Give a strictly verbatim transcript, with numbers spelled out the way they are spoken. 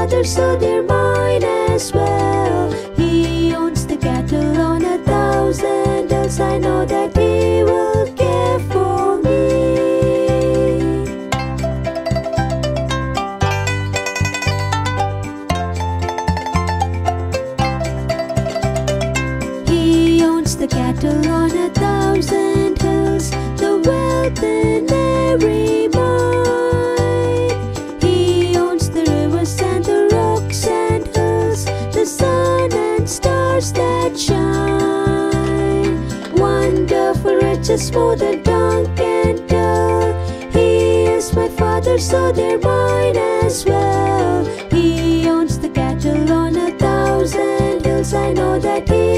father, so they're mine as well. He owns the cattle on a thousand hills. I know that he will care for me. He owns the cattle on a thousand hills, the wealth in every mine. He owns the rivers and the rocks and hills, the sun and stars that shine. Wonderful riches more than tongue can tell. He is my father, so they're mine as well. He owns the cattle on a thousand hills. I know that he